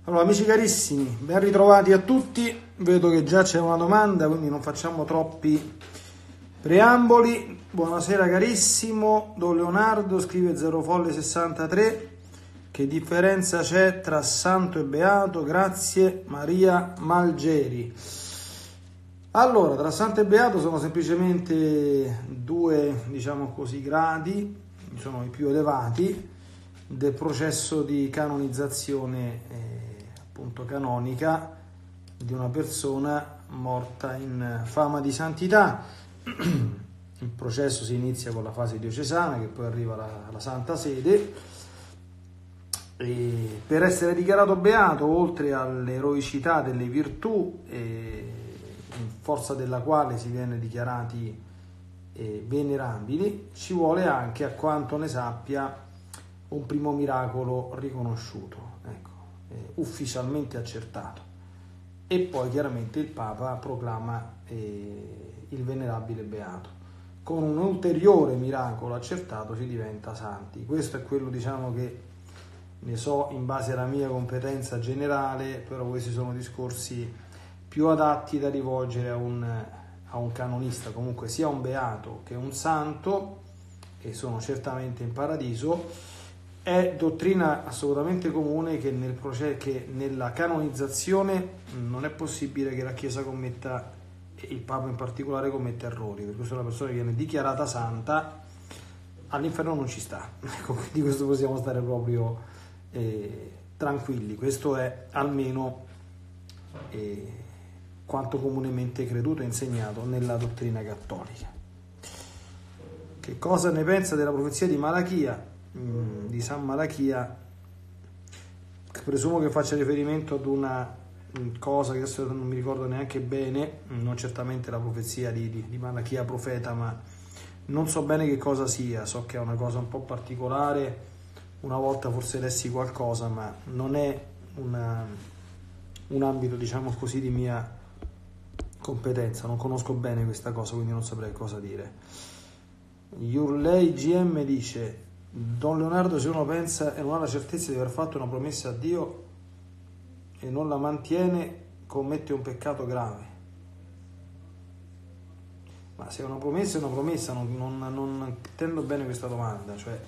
Allora, amici carissimi, ben ritrovati a tutti. Vedo che già c'è una domanda, quindi non facciamo troppi preamboli. Buonasera carissimo, Don Leonardo scrive 0folle63. Che differenza c'è tra santo e beato? Grazie, Maria Malgeri. Allora, tra santo e beato sono semplicemente due, diciamo così, gradi, sono i più elevati del processo di canonizzazione appunto canonica di una persona morta in fama di santità. Il processo si inizia con la fase diocesana, che poi arriva alla Santa Sede, e per essere dichiarato beato, oltre all'eroicità delle virtù, in forza della quale si viene dichiarati venerabili, ci vuole anche, a quanto ne sappia, un primo miracolo riconosciuto, ufficialmente accertato, e poi chiaramente il Papa proclama il venerabile beato. Con un ulteriore miracolo accertato si diventa santi. Questo è quello, diciamo, che ne so in base alla mia competenza generale, però questi sono discorsi più adatti da rivolgere a un canonista, comunque sia un beato che un santo, e sono certamente in paradiso. È dottrina assolutamente comune che nella canonizzazione non è possibile che la Chiesa commetta, e il Papa in particolare, commetta errori, per questo una persona che viene dichiarata santa all'inferno non ci sta. Di questo possiamo stare proprio tranquilli. Questo è almeno quanto comunemente creduto e insegnato nella dottrina cattolica. Che cosa ne pensa della profezia di Malachia, di San Malachia? Presumo che faccia riferimento ad una cosa che adesso non mi ricordo neanche bene, non certamente la profezia di Malachia profeta, ma non so bene che cosa sia. So che è una cosa un po' particolare, una volta forse lessi qualcosa, ma non è un ambito, diciamo così, di mia competenza, non conosco bene questa cosa, quindi non saprei cosa dire. Yurley GM dice: Don Leonardo, se uno pensa e non ha la certezza di aver fatto una promessa a Dio e non la mantiene, commette un peccato grave. Ma se è una promessa, non intendo bene questa domanda. Cioè,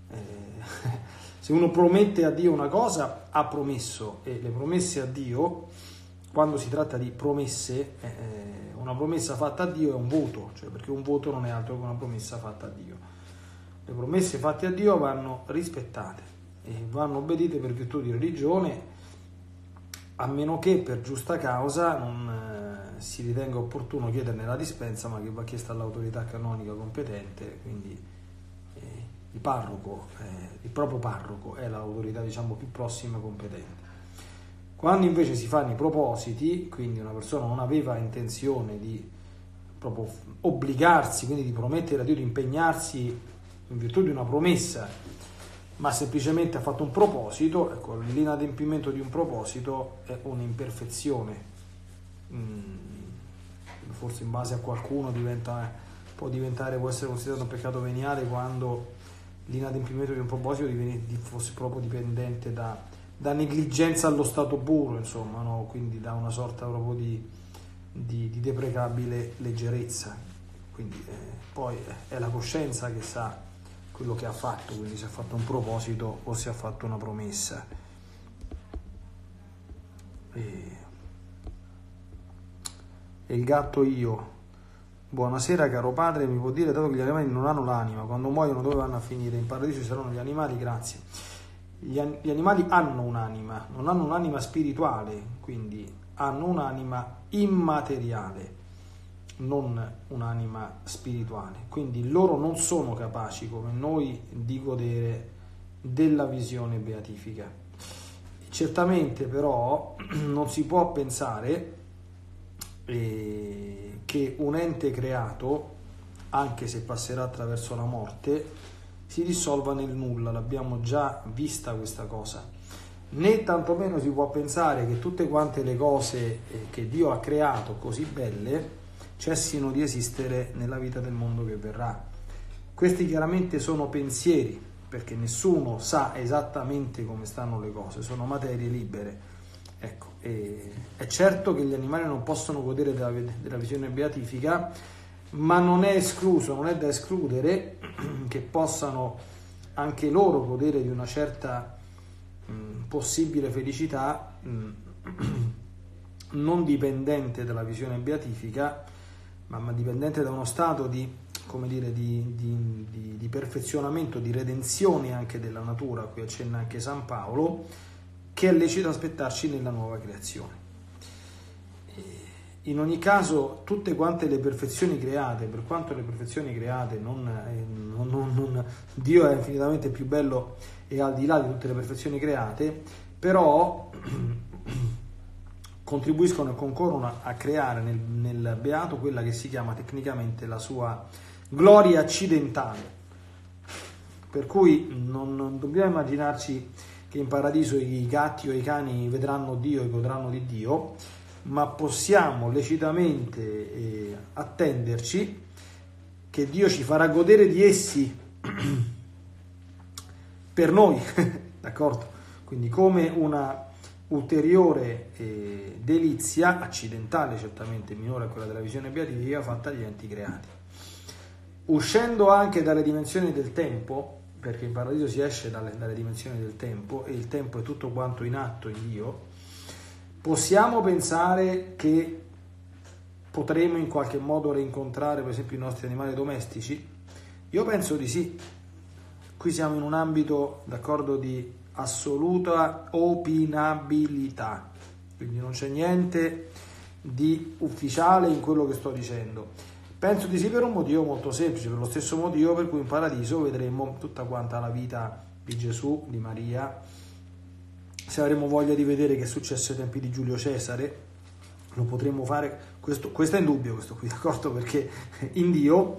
se uno promette a Dio una cosa, ha promesso, e le promesse a Dio, quando si tratta di promesse, una promessa fatta a Dio è un voto, cioè, perché un voto non è altro che una promessa fatta a Dio. Le promesse fatte a Dio vanno rispettate e vanno obbedite per virtù di religione, a meno che per giusta causa non si ritenga opportuno chiederne la dispensa, ma che va chiesta all'autorità canonica competente, quindi il parroco, il proprio parroco è l'autorità, diciamo, più prossima e competente. Quando invece si fanno i propositi, quindi una persona non aveva intenzione di proprio obbligarsi, quindi di promettere a Dio, di impegnarsi in virtù di una promessa, ma semplicemente ha fatto un proposito, ecco, l'inadempimento di un proposito è un'imperfezione. Forse in base a qualcuno può essere considerato un peccato veniale quando l'inadempimento di un proposito fosse proprio dipendente da negligenza allo stato puro, insomma, no? Quindi da una sorta proprio di deprecabile leggerezza. Quindi poi è la coscienza che sa quello che ha fatto, quindi se ha fatto un proposito o se ha fatto una promessa. E il gatto io: buonasera caro padre, mi può dire, dato che gli animali non hanno l'anima, quando muoiono dove vanno a finire? In paradiso ci saranno gli animali? Grazie. Gli animali hanno un'anima, non hanno un'anima spirituale, quindi hanno un'anima immateriale, non un'anima spirituale, quindi loro non sono capaci come noi di godere della visione beatifica. Certamente però non si può pensare che un ente creato, anche se passerà attraverso la morte, si dissolva nel nulla. L'abbiamo già vista questa cosa. Né tantomeno si può pensare che tutte quante le cose che Dio ha creato così belle cessino di esistere nella vita del mondo che verrà. Questi chiaramente sono pensieri, perché nessuno sa esattamente come stanno le cose, sono materie libere. Ecco, è certo che gli animali non possono godere della visione beatifica, ma non è escluso, non è da escludere che possano anche loro godere di una certa possibile felicità non dipendente dalla visione beatifica, ma dipendente da uno stato di, come dire, di perfezionamento, di redenzione anche della natura, a cui accenna anche San Paolo, che è lecito aspettarci nella nuova creazione. In ogni caso, tutte quante le perfezioni create, per quanto le perfezioni create Dio è infinitamente più bello e al di là di tutte le perfezioni create, però contribuiscono e concorrono a creare nel beato quella che si chiama tecnicamente la sua gloria accidentale. Per cui non dobbiamo immaginarci che in paradiso i gatti o i cani vedranno Dio e godranno di Dio, ma possiamo lecitamente attenderci che Dio ci farà godere di essi per noi, d'accordo? Quindi come una ulteriore delizia, accidentale certamente, minore a quella della visione beatifica, fatta agli enti creati. Uscendo anche dalle dimensioni del tempo, perché in paradiso si esce dalle dimensioni del tempo, e il tempo è tutto quanto in atto in Dio, possiamo pensare che potremo in qualche modo rincontrare per esempio i nostri animali domestici? Io penso di sì. Qui siamo in un ambito, d'accordo, di assoluta opinabilità, quindi non c'è niente di ufficiale in quello che sto dicendo. Penso di sì per un motivo molto semplice, per lo stesso motivo per cui in paradiso vedremo tutta quanta la vita di Gesù, di Maria. Se avremo voglia di vedere che è successo ai tempi di Giulio Cesare, lo potremo fare. Questo è indubbio, questo qui, d'accordo? Perché in Dio,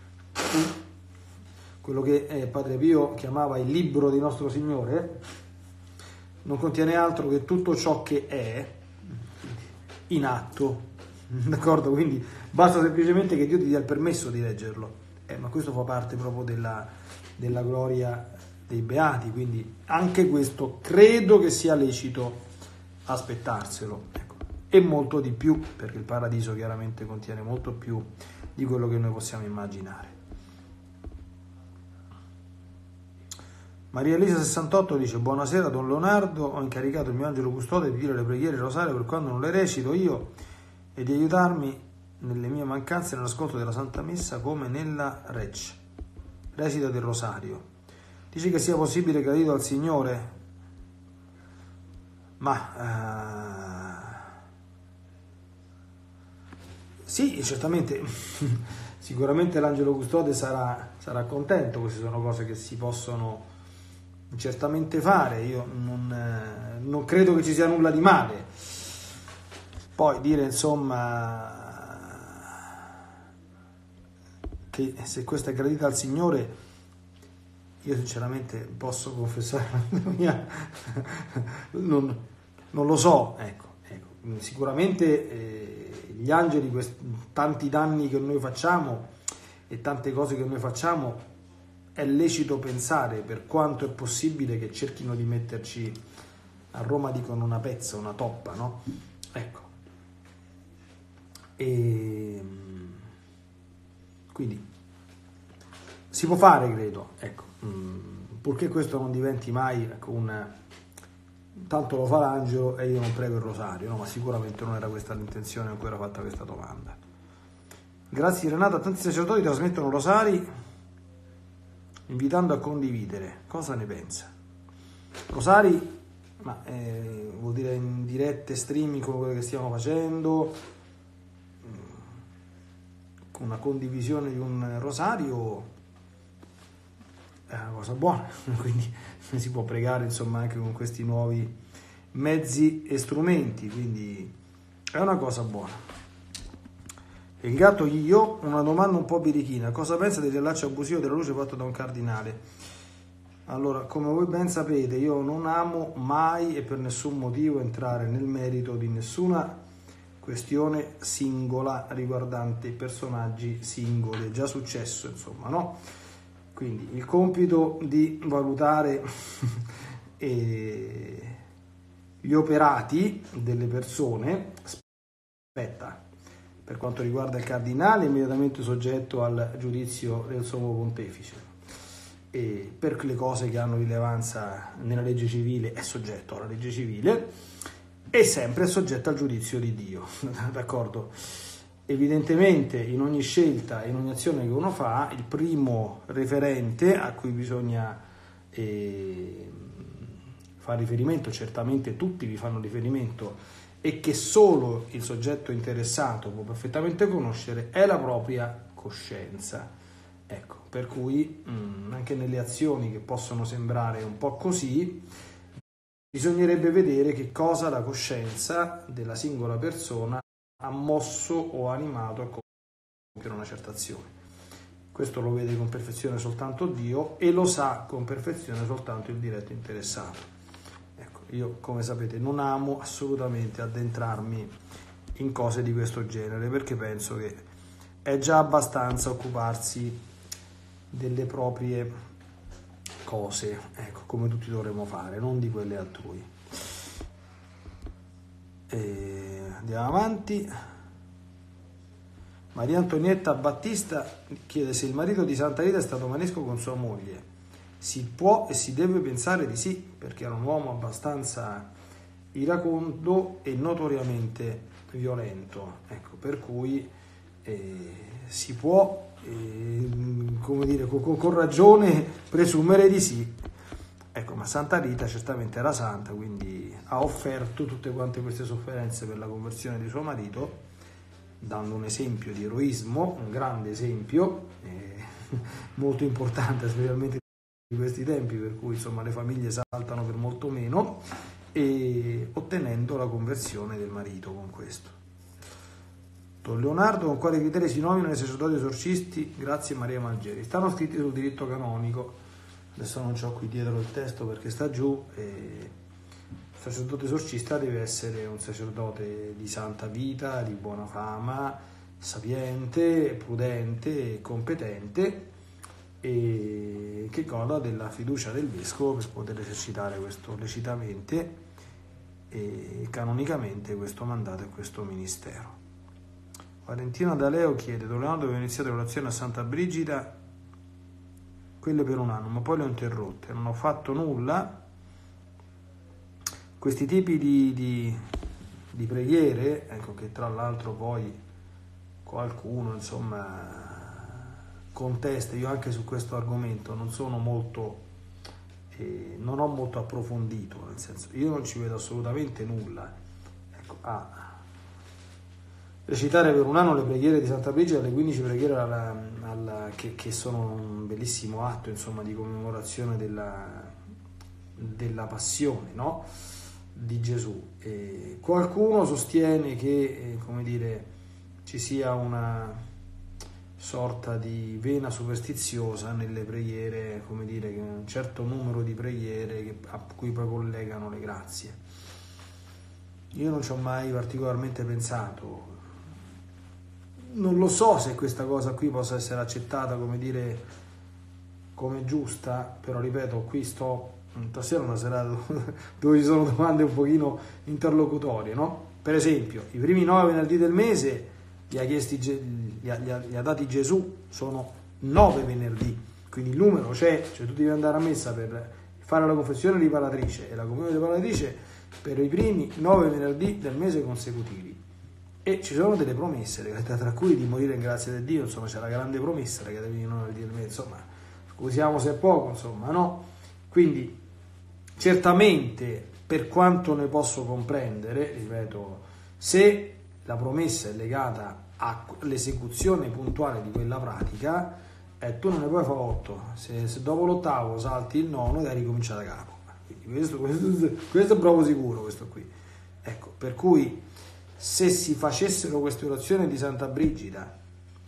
quello che Padre Pio chiamava il libro di nostro Signore, non contiene altro che tutto ciò che è in atto, d'accordo? Quindi basta semplicemente che Dio ti dia il permesso di leggerlo, ma questo fa parte proprio della gloria dei beati, quindi anche questo credo che sia lecito aspettarselo, ecco. E molto di più, perché il paradiso chiaramente contiene molto più di quello che noi possiamo immaginare. Maria Elisa 68 dice: buonasera Don Leonardo, ho incaricato il mio angelo custode di dire le preghiere rosario per quando non le recito io e di aiutarmi nelle mie mancanze nell'ascolto della Santa Messa come nella recita del rosario. Dici che sia possibile che aiuto al Signore? Sì, certamente, sicuramente l'angelo custode sarà contento, queste sono cose che si possono certamente fare, io non credo che ci sia nulla di male. Poi dire insomma che se questa è gradita al Signore, io sinceramente posso confessare la mia, non lo so, ecco. Sicuramente gli angeli, tanti danni che noi facciamo e tante cose che noi facciamo, è lecito pensare, per quanto è possibile, che cerchino di metterci, a Roma dicono, una pezza, una toppa, no? Ecco. E quindi si può fare, credo, ecco, purché questo non diventi mai, ecco, tanto lo fa l'angelo e io non prego il rosario, no? Ma sicuramente non era questa l'intenzione con cui era fatta questa domanda. Grazie Renata, tanti sacerdoti trasmettono rosari invitando a condividere. Cosa ne pensa? Rosari, ma vuol dire in dirette streaming come quello che stiamo facendo, con una condivisione di un rosario è una cosa buona, quindi si può pregare insomma anche con questi nuovi mezzi e strumenti, quindi è una cosa buona. Il gatto io, una domanda un po' birichina: cosa pensa del rilascio abusivo della luce fatto da un cardinale? Allora, come voi ben sapete, io non amo mai e per nessun motivo entrare nel merito di nessuna questione singola riguardante personaggi singoli, è già successo insomma, no? Quindi il compito di valutare gli operati delle persone, aspetta, per quanto riguarda il cardinale è immediatamente soggetto al giudizio del Sommo Pontefice, e per le cose che hanno rilevanza nella legge civile è soggetto alla legge civile e sempre è soggetto al giudizio di Dio, d'accordo? Evidentemente in ogni scelta, in ogni azione che uno fa, il primo referente a cui bisogna fare riferimento, certamente tutti vi fanno riferimento, e che solo il soggetto interessato può perfettamente conoscere, è la propria coscienza. Ecco, per cui anche nelle azioni che possono sembrare un po' così, bisognerebbe vedere che cosa la coscienza della singola persona ha mosso o animato a compiere una certa azione. Questo lo vede con perfezione soltanto Dio e lo sa con perfezione soltanto il diretto interessato. Ecco, io, come sapete, non amo assolutamente addentrarmi in cose di questo genere, perché penso che è già abbastanza occuparsi delle proprie cose, ecco, come tutti dovremmo fare, non di quelle altrui. Andiamo avanti. Maria Antonietta Battista chiede se il marito di Santa Rita è stato manesco con sua moglie. Si può e si deve pensare di sì, perché era un uomo abbastanza iracondo e notoriamente violento, ecco, per cui si può, come dire, con ragione presumere di sì. Ecco, ma Santa Rita certamente era santa, quindi ha offerto tutte quante queste sofferenze per la conversione di suo marito, dando un esempio di eroismo, un grande esempio, molto importante, specialmente in questi tempi, per cui insomma le famiglie saltano per molto meno, e ottenendo la conversione del marito con questo. Don Leonardo, con quali criteri si nominano i sacerdoti esorcisti? Grazie Maria Malgeri. Stanno scritti sul diritto canonico, adesso non c'ho qui dietro il testo perché sta giù. Il sacerdote esorcista deve essere un sacerdote di santa vita, di buona fama, sapiente, prudente e competente, e che goda della fiducia del vescovo per poter esercitare questo lecitamente e canonicamente questo mandato e questo ministero. Valentina D'Aleo chiede: Don Leonardo aveva iniziato l'orazione a Santa Brigida, quelle per un anno, ma poi le ho interrotte, non ho fatto nulla. Questi tipi di preghiere, ecco, che tra l'altro poi qualcuno insomma contesta, io anche su questo argomento non sono molto, non ho molto approfondito, nel senso, io non ci vedo assolutamente nulla, ecco, recitare per un anno le preghiere di Santa Brigida, le 15 preghiere che sono un bellissimo atto, insomma, di commemorazione della passione, no? Di Gesù. Qualcuno sostiene che, come dire, ci sia una sorta di vena superstiziosa nelle preghiere, come dire, che un certo numero di preghiere a cui poi collegano le grazie. Io non ci ho mai particolarmente pensato. Non lo so se questa cosa qui possa essere accettata, come dire, come giusta, però ripeto, qui stasera è una serata dove ci sono domande un pochino interlocutorie, no? Per esempio, i primi 9 venerdì del mese li ha dati Gesù, sono 9 venerdì, quindi il numero c'è, cioè tu devi andare a messa per fare la confessione riparatrice e la comunione riparatrice per i primi 9 venerdì del mese consecutivi. E ci sono delle promesse, tra cui di morire in grazia di Dio, insomma c'è la grande promessa che devi non dire, insomma, scusiamo se è poco, insomma, no? Quindi certamente, per quanto ne posso comprendere, ripeto, se la promessa è legata all'esecuzione puntuale di quella pratica, tu non ne puoi fare 8, se dopo l'8° salti il 9 devi ricominciare da capo. Quindi questo è proprio sicuro, questo qui. Ecco, per cui se si facessero queste orazioni di Santa Brigida,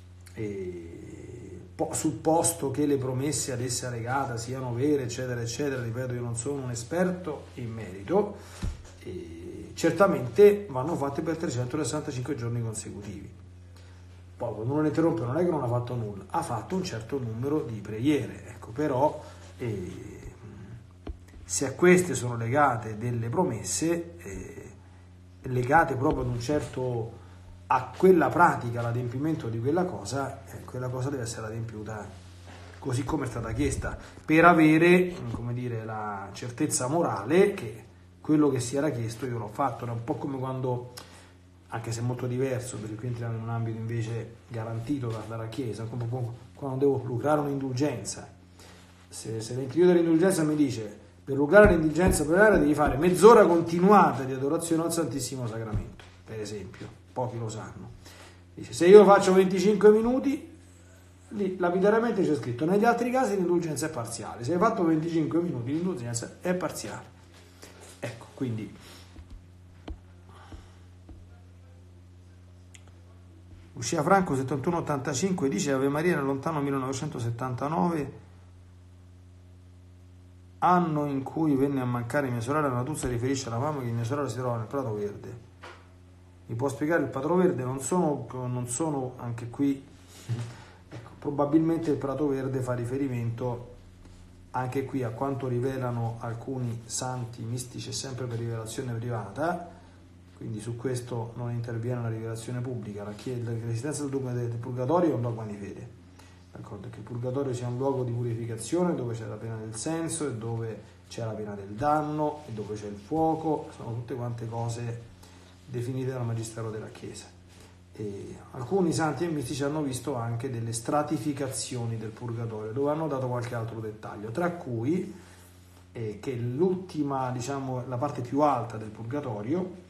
sul posto che le promesse ad essa legate siano vere, eccetera, eccetera, ripeto, io non sono un esperto in merito, certamente vanno fatte per 365 giorni consecutivi. Poi quando uno le interrompe non è che non ha fatto nulla, ha fatto un certo numero di preghiere, ecco, però se a queste sono legate delle promesse, legate proprio ad un certo, a quella pratica, l'adempimento di quella cosa deve essere adempiuta così come è stata chiesta, per avere, come dire, la certezza morale che quello che si era chiesto io l'ho fatto. È un po' come quando, anche se è molto diverso, perché qui entriamo in un ambito invece garantito dalla Chiesa, come quando devo lucrare un'indulgenza. Se l'intuitore dell'indulgenza mi dice per lucrare l'indulgenza plenaria devi fare mezz'ora continuata di adorazione al Santissimo Sacramento, per esempio, pochi lo sanno. Dice, se io faccio 25 minuti, lì lapidariamente c'è scritto, negli altri casi l'indulgenza è parziale, se hai fatto 25 minuti l'indulgenza è parziale. Ecco, quindi Lucia Franco 7185 dice Ave Maria nel lontano 1979, anno in cui venne a mancare mia sorella, la Natuzza riferisce alla mamma che mia sorella si trova nel Prato Verde. Mi può spiegare il Prato Verde? Non sono anche qui, ecco, probabilmente il Prato Verde fa riferimento anche qui a quanto rivelano alcuni santi mistici, sempre per rivelazione privata, quindi su questo non interviene la rivelazione pubblica. L'esistenza del dogma del purgatorio è un dogma di fede, d'accordo? Che il purgatorio sia un luogo di purificazione dove c'è la pena del senso e dove c'è la pena del danno e dove c'è il fuoco, sono tutte quante cose definite dal Magistero della Chiesa. E alcuni santi e mistici hanno visto anche delle stratificazioni del purgatorio dove hanno dato qualche altro dettaglio, tra cui che l'ultima, diciamo, la parte più alta del purgatorio,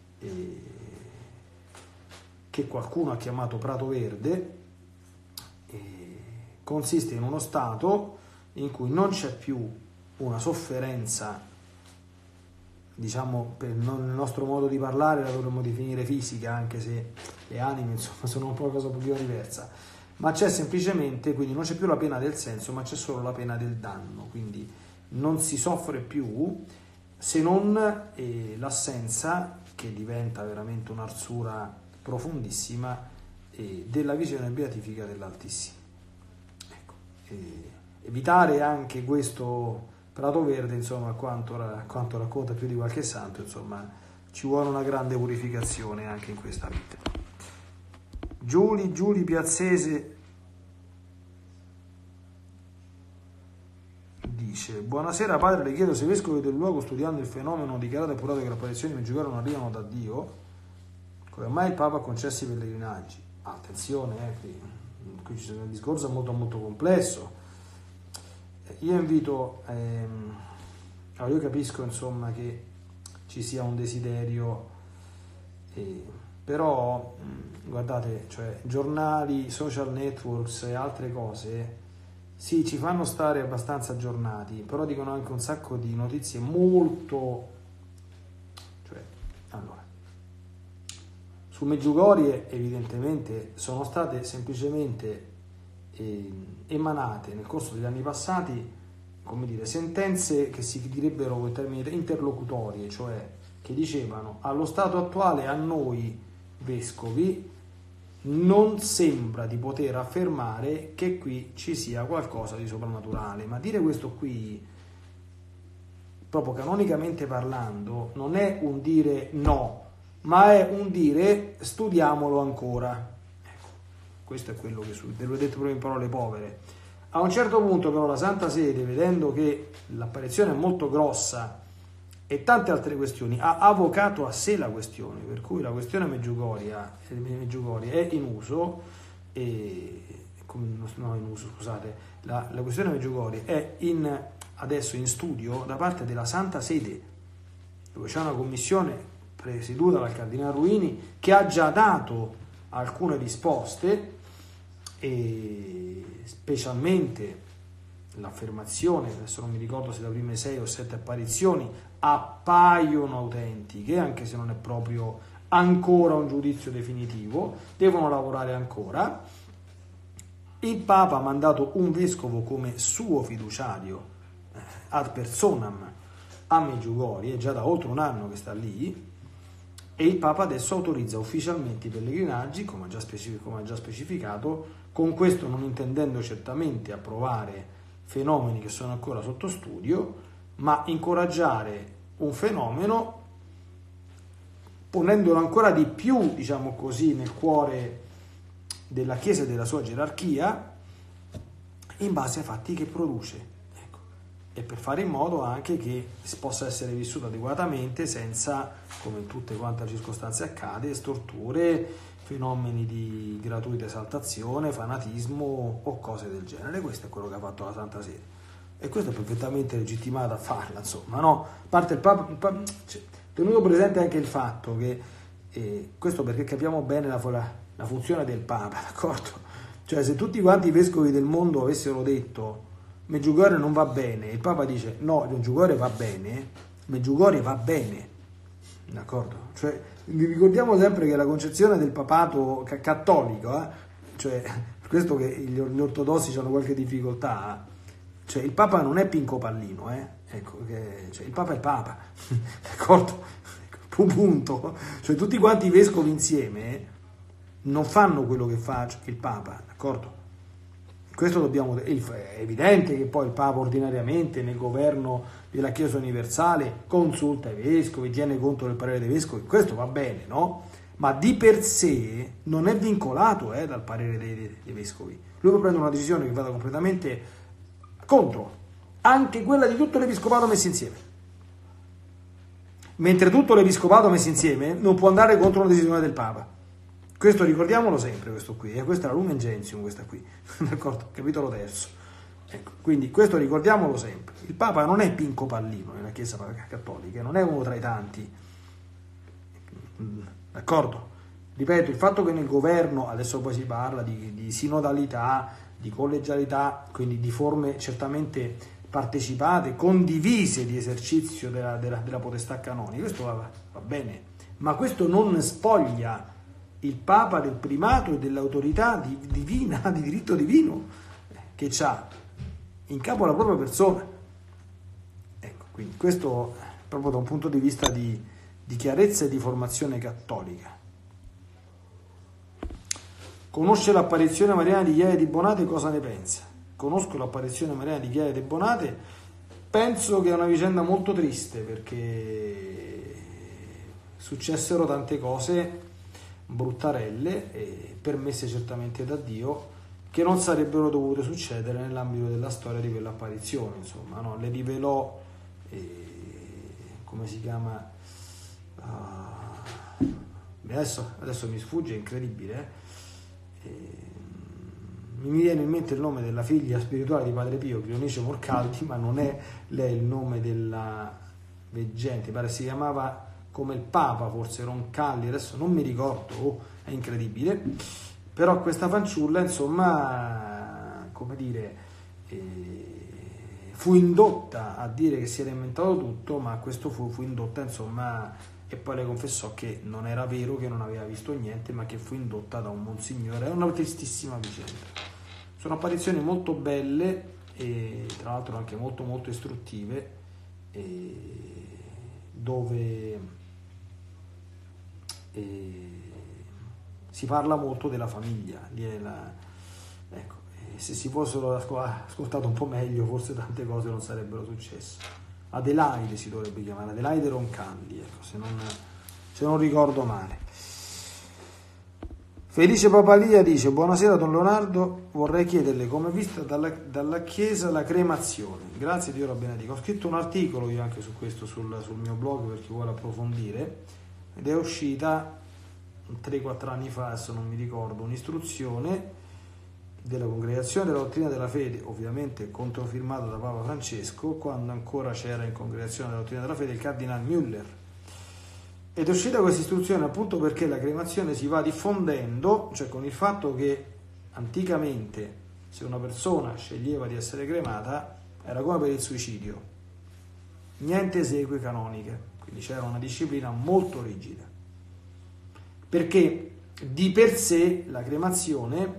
che qualcuno ha chiamato Prato Verde, consiste in uno stato in cui non c'è più una sofferenza, diciamo, nel nostro modo di parlare la dovremmo definire fisica, anche se le anime insomma sono un po' una cosa un pochino diversa, ma c'è semplicemente, quindi non c'è più la pena del senso, ma c'è solo la pena del danno, quindi non si soffre più se non l'assenza, che diventa veramente un'arsura profondissima, della visione beatifica dell'Altissimo. Ecco, evitare anche questo Prato Verde, insomma, quanto racconta più di qualche santo, insomma, ci vuole una grande purificazione anche in questa vita. Giuli Piazzese dice: buonasera padre, le chiedo se i vescovi del luogo, studiando il fenomeno dichiarato e appurato che le apparizioni Medjugorje non arrivano da Dio, come mai il Papa ha concesso i pellegrinaggi? Attenzione, qui c'è un discorso molto molto complesso. Io invito, io capisco insomma che ci sia un desiderio, però guardate, cioè giornali, social networks e altre cose sì, ci fanno stare abbastanza aggiornati, però dicono anche un sacco di notizie molto, cioè, allora, su Medjugorje evidentemente sono state semplicemente emanate nel corso degli anni passati, come dire, sentenze che si direbbero con termini interlocutorie, cioè che dicevano allo stato attuale a noi vescovi non sembra di poter affermare che qui ci sia qualcosa di soprannaturale, ma dire questo qui, proprio canonicamente parlando, non è un dire no, ma è un dire studiamolo ancora. Ecco, questo è quello che ve l'ho detto proprio in parole povere. A un certo punto però la Santa Sede, vedendo che l'apparizione è molto grossa e tante altre questioni, ha avvocato a sé la questione, per cui la questione Medjugorje è in uso, la questione Medjugorje è adesso in studio da parte della Santa Sede, dove c'è una commissione presieduta dal Cardinale Ruini che ha già dato alcune risposte, e specialmente l'affermazione, adesso non mi ricordo se da prime 6 o 7 apparizioni appaiono autentiche, anche se non è proprio ancora un giudizio definitivo, devono lavorare ancora. Il Papa ha mandato un vescovo come suo fiduciario ad personam a Medjugorje, già da oltre un anno che sta lì, e il Papa adesso autorizza ufficialmente i pellegrinaggi, come ha già specificato, con questo non intendendo certamente approvare fenomeni che sono ancora sotto studio, ma incoraggiare un fenomeno ponendolo ancora di più, diciamo così, nel cuore della Chiesa e della sua gerarchia, in base ai fatti che produce, ecco. E per fare in modo anche che possa essere vissuto adeguatamente senza, come in tutte quante le circostanze accade, storture, fenomeni di gratuita esaltazione, fanatismo o cose del genere. Questo è quello che ha fatto la Santa Sede e questo è perfettamente legittimato a farla, insomma, no? A parte il Papa, tenuto presente anche il fatto che questo perché capiamo bene la funzione del Papa, d'accordo? Cioè, se tutti quanti i vescovi del mondo avessero detto Medjugorje non va bene, il Papa dice no, Medjugorje va bene, Medjugorje va bene, d'accordo? Cioè, ricordiamo sempre che la concezione del papato cattolico, cioè per questo che gli ortodossi hanno qualche difficoltà, cioè il Papa non è Pinco Pallino, ecco, cioè, il Papa è il Papa, d'accordo? Punto. Cioè tutti quanti i vescovi insieme non fanno quello che fa il Papa, d'accordo? Questo dobbiamo, è evidente che poi il Papa ordinariamente nel governo della Chiesa universale consulta i vescovi, tiene conto del parere dei vescovi, questo va bene, no? Ma di per sé non è vincolato dal parere dei vescovi. Lui può prendere una decisione che vada completamente contro anche quella di tutto l'episcopato messo insieme. Mentre tutto l'episcopato messo insieme non può andare contro una decisione del Papa. Questo ricordiamolo sempre, questo qui, questa è la Lumen Gentium, questa qui, d'accordo? Capitolo 3. Ecco, quindi questo ricordiamolo sempre. Il Papa non è Pinco Pallino nella Chiesa cattolica, non è uno tra i tanti, d'accordo? Ripeto, il fatto che nel governo, adesso poi si parla di sinodalità, di collegialità, quindi di forme certamente partecipate, condivise di esercizio della potestà canonica, questo va bene, ma questo non spoglia il Papa del primato e dell'autorità divina, di diritto divino che ha in capo la propria persona. Ecco, quindi questo proprio da un punto di vista di chiarezza e di formazione cattolica. Conosce l'apparizione mariana di Chiara di Bonate, cosa ne pensa? Conosco l'apparizione mariana di Chiara di Bonate, penso che è una vicenda molto triste perché successero tante cose bruttarelle e permesse certamente da Dio che non sarebbero dovute succedere nell'ambito della storia di quell'apparizione, insomma, no? Le rivelò, come si chiama, adesso mi sfugge, è incredibile, mi viene in mente il nome della figlia spirituale di Padre Pio, Cleonice Morcaldi, ma non è lei il nome della veggente, pare si chiamava come il Papa, forse Roncalli, adesso non mi ricordo, è incredibile, però questa fanciulla, insomma, come dire, fu indotta a dire che si era inventato tutto, ma questo fu indotta, insomma, e poi le confessò che non era vero, che non aveva visto niente, ma che fu indotta da un monsignore. È una tristissima vicenda. Sono apparizioni molto belle e tra l'altro anche molto molto istruttive, dove si parla molto della famiglia. Ecco, se si fossero ascoltato un po' meglio, forse tante cose non sarebbero successe. Adelaide si dovrebbe chiamare, Adelaide Roncalli, ecco, se non ricordo male. Felice Papalia dice: buonasera Don Leonardo, vorrei chiederle come è vista dalla Chiesa la cremazione. Grazie, Dio la benedica. Ho scritto un articolo io anche su questo sul mio blog per chi vuole approfondire, ed è uscita 3-4 anni fa, adesso non mi ricordo, un'istruzione della Congregazione della Dottrina della Fede, ovviamente controfirmato da Papa Francesco, quando ancora c'era in Congregazione della Dottrina della Fede il Cardinal Müller. Ed è uscita questa istruzione appunto perché la cremazione si va diffondendo, cioè con il fatto che anticamente se una persona sceglieva di essere cremata era come per il suicidio, niente esequie canoniche, quindi c'era una disciplina molto rigida, perché di per sé la cremazione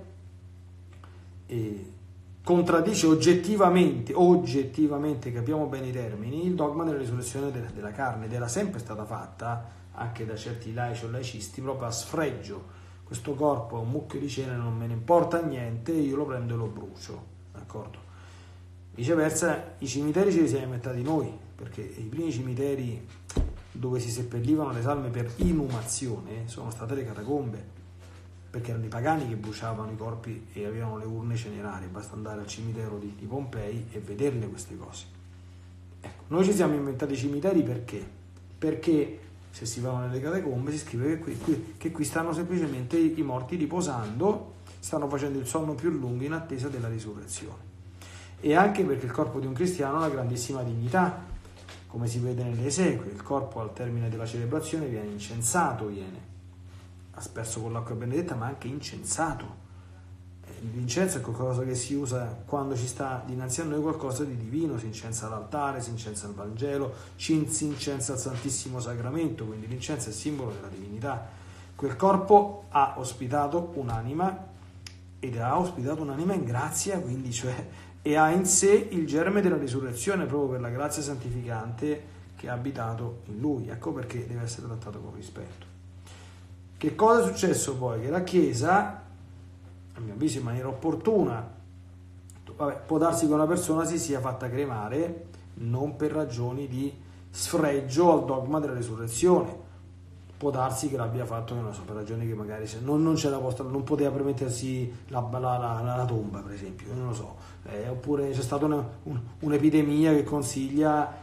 contraddice oggettivamente, capiamo bene i termini, il dogma della risurrezione della carne, ed era sempre stata fatta anche da certi laici o laicisti proprio a sfregio: questo corpo è un mucchio di cenere, non me ne importa niente, io lo prendo e lo brucio, d'accordo? Viceversa, i cimiteri ce li siamo inventati noi, perché i primi cimiteri dove si seppellivano le salme per inumazione sono state le catacombe, perché erano i pagani che bruciavano i corpi e avevano le urne cinerarie. Basta andare al cimitero di Pompei e vederle queste cose. Ecco, noi ci siamo inventati i cimiteri perché se si va nelle catacombe si scrive che qui stanno semplicemente i morti riposando, stanno facendo il sonno più lungo in attesa della risurrezione. E anche perché il corpo di un cristiano ha una grandissima dignità, come si vede nelle esequie. Il corpo al termine della celebrazione viene incensato, asperso con l'acqua benedetta, ma anche incensato. L'incenso è qualcosa che si usa quando ci sta dinanzi a noi qualcosa di divino, si incensa l'altare, si incensa il Vangelo, si incensa il Santissimo Sacramento, quindi l'incenso è simbolo della divinità. Quel corpo ha ospitato un'anima ed ha ospitato un'anima in grazia, quindi e ha in sé il germe della risurrezione proprio per la grazia santificante che ha abitato in lui. Ecco perché deve essere trattato con rispetto. Che cosa è successo poi? Che la Chiesa, a mio avviso in maniera opportuna, può darsi che una persona si sia fatta cremare non per ragioni di sfregio al dogma della risurrezione. Può darsi che l'abbia fatto, non so, per ragioni che magari non c'era posta, non poteva permettersi la tomba, per esempio, non lo so. Oppure c'è stata un'epidemia che consiglia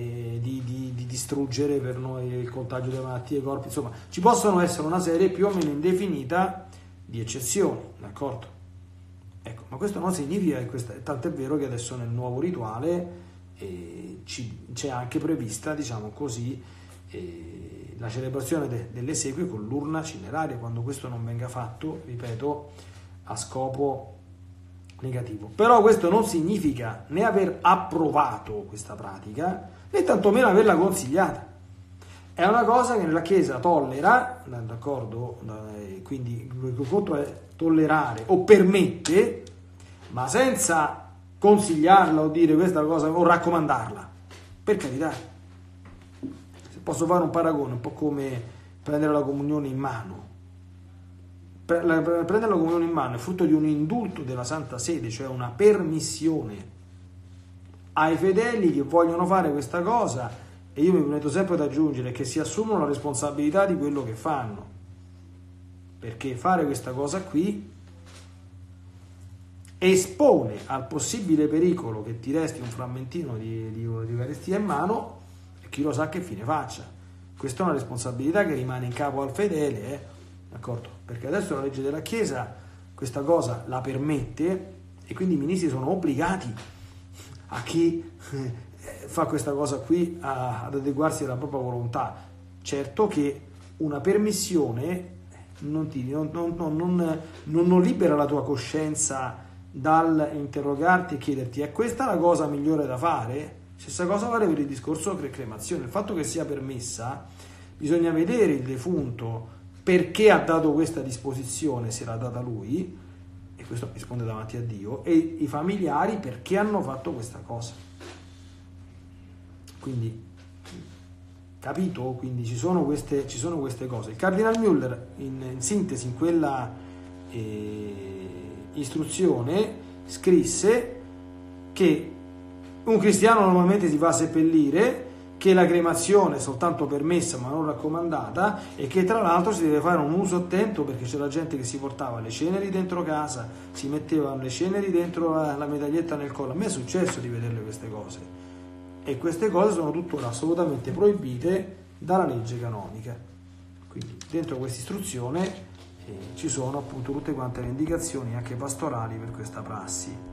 di distruggere per noi il contagio delle malattie ai corpi. Insomma, ci possono essere una serie più o meno indefinita di eccezioni, d'accordo? Ecco, ma questo non significa che tanto è vero che adesso nel nuovo rituale c'è anche prevista, diciamo così, la celebrazione delle esequie con l'urna cineraria, quando questo non venga fatto, ripeto, a scopo negativo. Però questo non significa né aver approvato questa pratica, né tantomeno averla consigliata. È una cosa che la Chiesa tollera, d'accordo? Quindi il conto è tollerare o permette, ma senza consigliarla o dire questa cosa o raccomandarla, per carità. Posso fare un paragone, un po' come prendere la comunione in mano. Prendere la comunione in mano è frutto di un indulto della Santa Sede, cioè una permissione ai fedeli che vogliono fare questa cosa, e io mi permetto sempre ad aggiungere che si assumono la responsabilità di quello che fanno, perché fare questa cosa qui espone al possibile pericolo che ti resti un frammentino di Eucaristia in mano, chi lo sa che fine faccia. Questa è una responsabilità che rimane in capo al fedele, d'accordo? Perché adesso la legge della Chiesa questa cosa la permette e quindi i ministri sono obbligati a chi fa questa cosa qui ad adeguarsi alla propria volontà. Certo che una permissione non libera la tua coscienza dal interrogarti e chiederti: è questa la cosa migliore da fare? Stessa cosa vale per il discorso cremazione. Il fatto che sia permessa, bisogna vedere il defunto perché ha dato questa disposizione, se l'ha data lui, e questo risponde davanti a Dio, e i familiari perché hanno fatto questa cosa. Quindi, capito? Quindi ci sono queste cose. Il Cardinal Müller, in sintesi, in quella istruzione, scrisse che un cristiano normalmente si fa seppellire, che la cremazione è soltanto permessa ma non raccomandata, e che tra l'altro si deve fare un uso attento, perché c'era gente che si portava le ceneri dentro casa, si mettevano le ceneri dentro la medaglietta nel collo. A me è successo di vederle queste cose, e queste cose sono tuttora assolutamente proibite dalla legge canonica. Quindi dentro questa istruzione ci sono appunto tutte quante le indicazioni anche pastorali per questa prassi.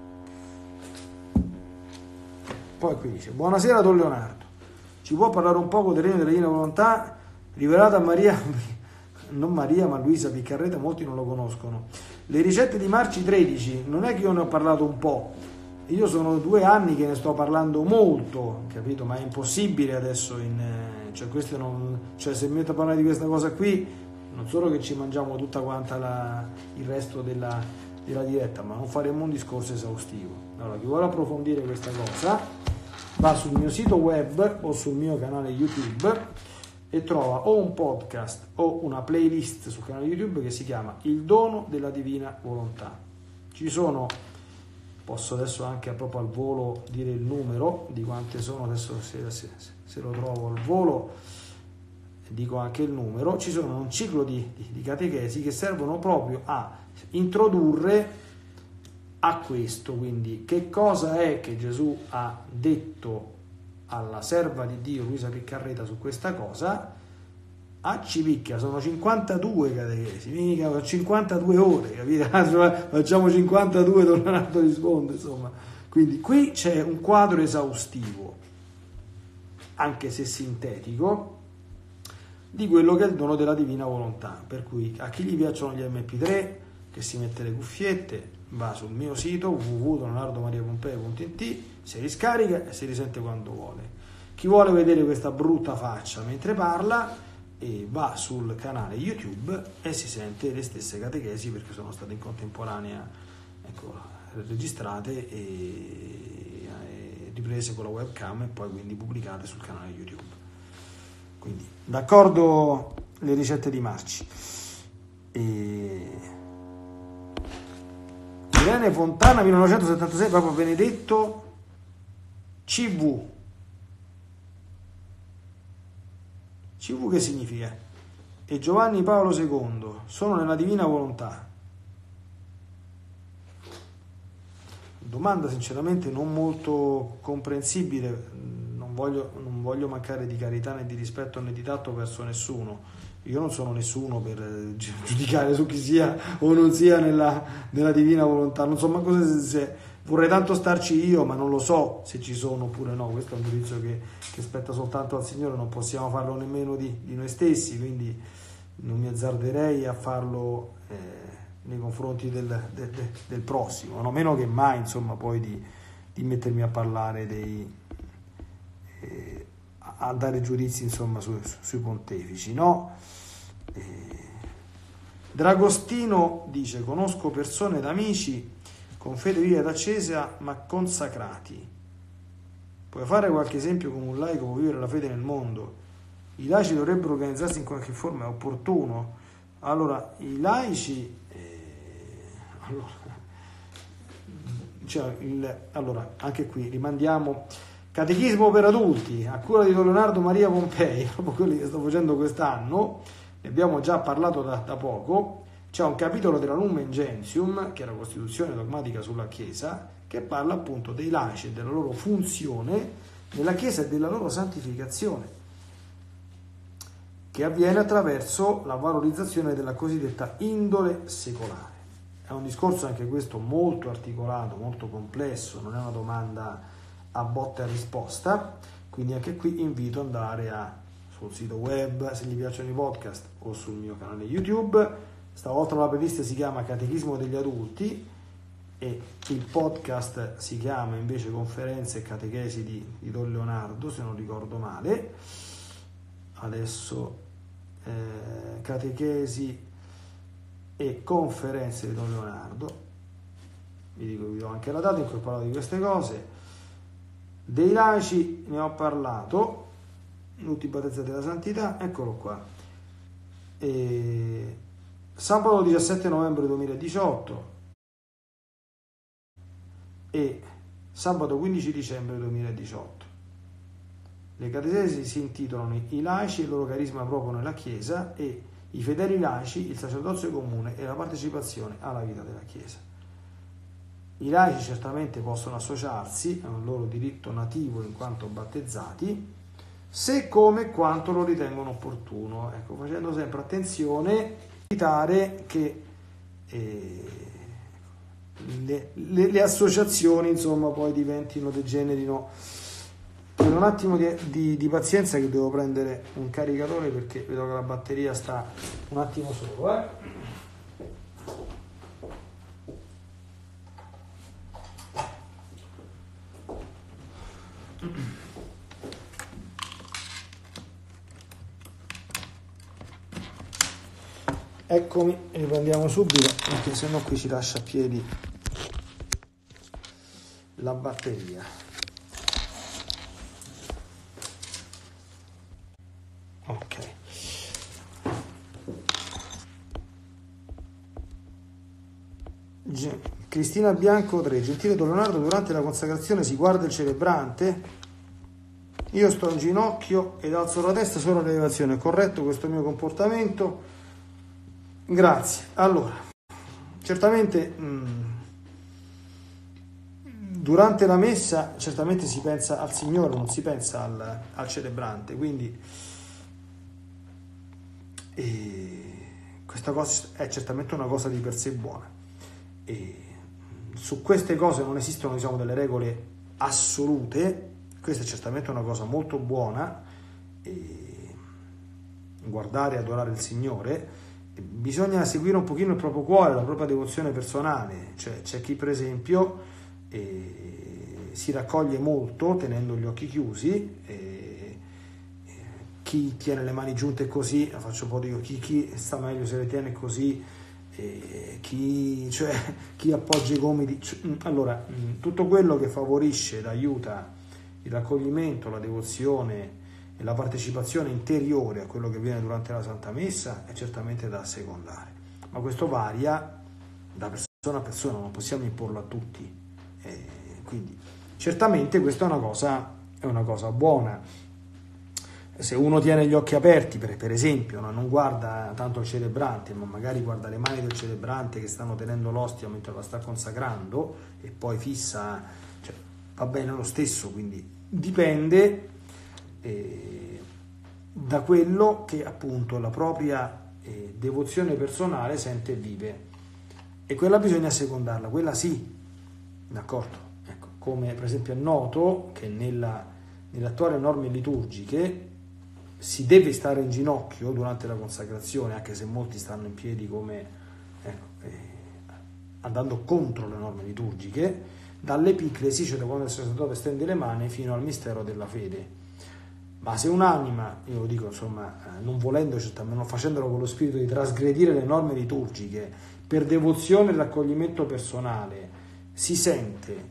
Poi qui dice: buonasera Don Leonardo, ci può parlare un poco del regno della divina volontà rivelata a Maria, non Maria ma Luisa Piccarreta, molti non lo conoscono. Le ricette di Marci 13, non è che io ne ho parlato un po', io sono 2 anni che ne sto parlando molto, capito? Ma è impossibile adesso, se mi metto a parlare di questa cosa qui, non solo che ci mangiamo tutta quanta il resto della diretta, ma non faremo un discorso esaustivo. Allora, chi vuole approfondire questa cosa va sul mio sito web o sul mio canale YouTube e trova o un podcast o una playlist sul canale YouTube che si chiama Il dono della divina volontà. Ci sono posso adesso anche proprio al volo dire il numero di quante sono, adesso se lo trovo al volo dico anche il numero. Ci sono un ciclo di catechesi che servono proprio a introdurre a questo, quindi che cosa è che Gesù ha detto alla serva di Dio Luisa Piccarreta su questa cosa. Ci picchia, sono 52 catechesi, mica 52 ore, capite? Facciamo 52, Don Leonardo risponde, insomma. Quindi qui c'è un quadro esaustivo, anche se sintetico, di quello che è il dono della divina volontà. Per cui a chi gli piacciono gli MP3, che si mette le cuffiette, va sul mio sito www.leonardomariapompei.it, si riscarica e si risente quando vuole. Chi vuole vedere questa brutta faccia mentre parla, e va sul canale YouTube e si sente le stesse catechesi, perché sono state in contemporanea, ecco, registrate e riprese con la webcam e poi quindi pubblicate sul canale YouTube. Quindi d'accordo le ricette di Marci. Irene Fontana 1976, Papa Benedetto CV. CV che significa? E Giovanni Paolo II sono nella divina volontà. Domanda sinceramente non molto comprensibile, non voglio mancare di carità né di rispetto né di tatto verso nessuno. Io non sono nessuno per giudicare su chi sia o non sia nella divina volontà. Non so manco se vorrei tanto starci io, ma non lo so se ci sono oppure no. Questo è un giudizio che spetta soltanto al Signore, non possiamo farlo nemmeno di noi stessi, quindi non mi azzarderei a farlo nei confronti del prossimo, no? Meno che mai, insomma, poi di mettermi a parlare a dare giudizi, insomma, sui pontefici, no? Dragostino dice: conosco persone ed amici con fede viva ed accesa ma consacrati. Puoi fare qualche esempio come un laico può vivere la fede nel mondo? I laici dovrebbero organizzarsi in qualche forma, è opportuno. Allora, i laici allora, anche qui rimandiamo Catechismo per adulti a cura di Don Leonardo Maria Pompei, proprio quelli che sto facendo quest'anno, ne abbiamo già parlato da poco. C'è un capitolo della Lumen Gentium, che è la Costituzione dogmatica sulla Chiesa, che parla appunto dei laici e della loro funzione nella Chiesa e della loro santificazione, che avviene attraverso la valorizzazione della cosiddetta indole secolare. È un discorso anche questo molto articolato, molto complesso, non è una domanda a botta e risposta, quindi anche qui invito ad andare sul sito web, se gli piacciono i podcast, o sul mio canale YouTube. Stavolta la playlist si chiama Catechismo degli adulti e il podcast si chiama invece Conferenze e Catechesi di Don Leonardo, se non ricordo male. Adesso Catechesi e Conferenze di Don Leonardo, vi do anche la data in cui ho parlato di queste cose. Dei laici ne ho parlato, tutti battezzati della santità, eccolo qua. Sabato 17 novembre 2018 e sabato 15 dicembre 2018. Le catechesi si intitolano I laici e il loro carisma proprio nella Chiesa e i fedeli laici, il sacerdozio comune e la partecipazione alla vita della Chiesa. I laici certamente possono associarsi, è un loro diritto nativo in quanto battezzati, se come e quanto lo ritengono opportuno, ecco, facendo sempre attenzione evitare che le associazioni, insomma, poi degenerino. Per un attimo di pazienza che devo prendere un caricatore perché vedo che la batteria sta un attimo solo, Eccomi, riprendiamo subito perché sennò qui ci lascia a piedi la batteria. Ok. Cristina Bianco 3, gentile Don Leonardo, durante la consacrazione si guarda il celebrante? Io sto in ginocchio ed alzo la testa solo all'elevazione, è corretto questo mio comportamento? Grazie. Allora, certamente durante la messa certamente si pensa al Signore, non si pensa al celebrante, quindi questa cosa è certamente una cosa di per sé buona. E su queste cose non esistono, diciamo, delle regole assolute. Questa è certamente una cosa molto buona, guardare e adorare il Signore. Bisogna seguire un pochino il proprio cuore, la propria devozione personale. Cioè, c'è chi per esempio si raccoglie molto tenendo gli occhi chiusi, chi tiene le mani giunte così, faccio un po' di chi sta meglio se le tiene così, chi appoggia i gomiti. Allora, tutto quello che favorisce ed aiuta il raccoglimento, la devozione e la partecipazione interiore a quello che viene durante la Santa Messa è certamente da assecondare, ma questo varia da persona a persona, non possiamo imporlo a tutti, quindi certamente questa è una cosa buona. Se uno tiene gli occhi aperti, per esempio, non guarda tanto il celebrante, ma magari guarda le mani del celebrante che stanno tenendo l'ostia mentre la sta consacrando e poi fissa, cioè, va bene lo stesso, quindi dipende da quello che appunto la propria devozione personale sente e vive, e quella bisogna secondarla, quella sì, d'accordo? Ecco, come per esempio è noto che nelle attuali norme liturgiche si deve stare in ginocchio durante la consacrazione, anche se molti stanno in piedi come andando contro le norme liturgiche, dall'epiclesi, cioè da quando il sacerdote stende le mani, fino al mistero della fede. Ma se un'anima, io lo dico insomma, non volendo, certamente non facendolo con lo spirito di trasgredire le norme liturgiche, per devozione e raccoglimento personale, si sente,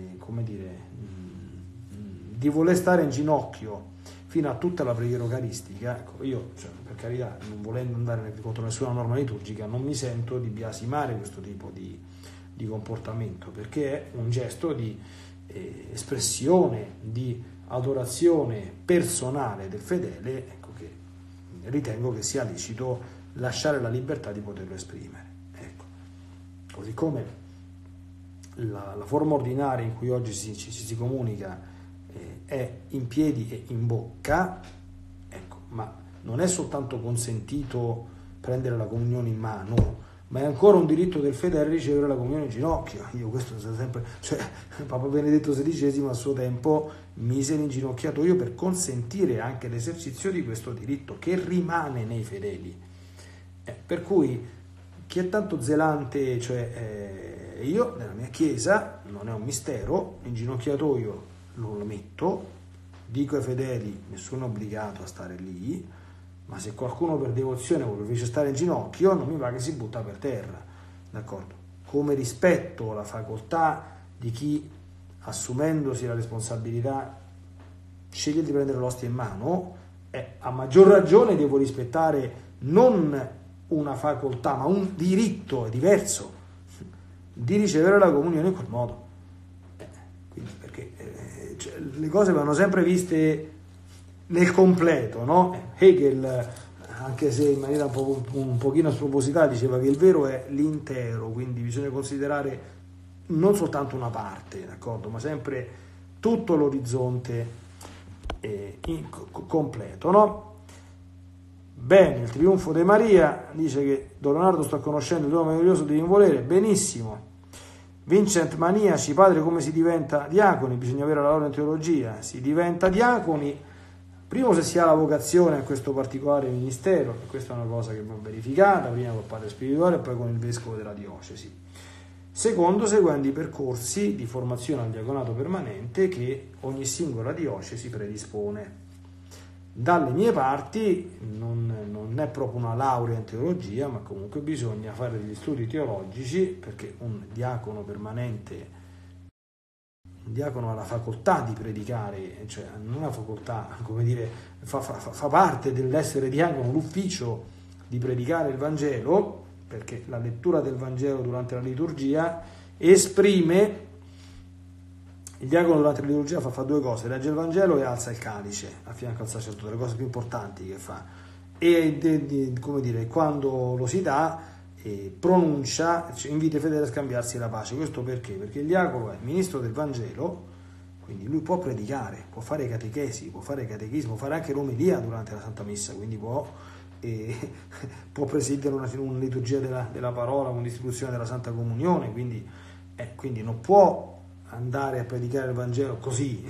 di voler stare in ginocchio fino a tutta la preghiera eucaristica, ecco, io, per carità, non volendo andare contro nessuna norma liturgica, non mi sento di biasimare questo tipo di comportamento, perché è un gesto di espressione, di adorazione personale del fedele, ecco, che ritengo che sia lecito lasciare la libertà di poterlo esprimere. Ecco. Così come la forma ordinaria in cui oggi si comunica è in piedi e in bocca, ecco, ma non è soltanto consentito prendere la comunione in mano, ma è ancora un diritto del fedele ricevere la comunione in ginocchio. Io questo sempre, Papa Benedetto XVI a suo tempo mise l'inginocchiatoio per consentire anche l'esercizio di questo diritto che rimane nei fedeli. Per cui chi è tanto zelante, io nella mia chiesa, non è un mistero, l'inginocchiatoio lo metto, dico ai fedeli, nessuno è obbligato a stare lì, ma se qualcuno per devozione vuole invece stare in ginocchio, non mi va che si butta per terra, d'accordo? Come rispetto la facoltà di chi, assumendosi la responsabilità, sceglie di prendere l'ostia in mano, a maggior ragione devo rispettare non una facoltà, ma un diritto diverso di ricevere la comunione in quel modo. Quindi, perché le cose vanno sempre viste nel completo, no? Hegel, anche se in maniera un pochino spropositata, diceva che il vero è l'intero, quindi bisogna considerare non soltanto una parte, d'accordo, ma sempre tutto l'orizzonte completo, no? Bene, il trionfo di Maria dice che Don Leonardo sta conoscendo il dono meraviglioso di involere, benissimo. Vincent Maniaci, padre, come si diventa diaconi? Bisogna avere la laurea in teologia. Si diventa diaconi primo se si ha la vocazione a questo particolare ministero, e questa è una cosa che va verificata, prima col padre spirituale e poi con il vescovo della diocesi. Secondo, seguendo i percorsi di formazione al diaconato permanente che ogni singola diocesi predispone. Dalle mie parti non è proprio una laurea in teologia, ma comunque bisogna fare degli studi teologici, perché un diacono permanente, un diacono ha la facoltà di predicare, cioè non la facoltà, come dire, fa parte dell'essere diacono l'ufficio di predicare il Vangelo, perché la lettura del Vangelo durante la liturgia esprime, il diacono durante la liturgia fa due cose: legge il Vangelo e alza il calice a fianco al sacerdote, le cose più importanti che fa, e come dire, quando lo si dà, pronuncia, invita i fedeli a scambiarsi la pace. Questo perché? Perché il diacono è ministro del Vangelo, quindi lui può predicare, può fare catechesi, può fare catechismo, può fare anche l'omelia durante la Santa Messa, quindi può presiedere una liturgia della parola con distribuzione della Santa Comunione, quindi non può andare a predicare il Vangelo così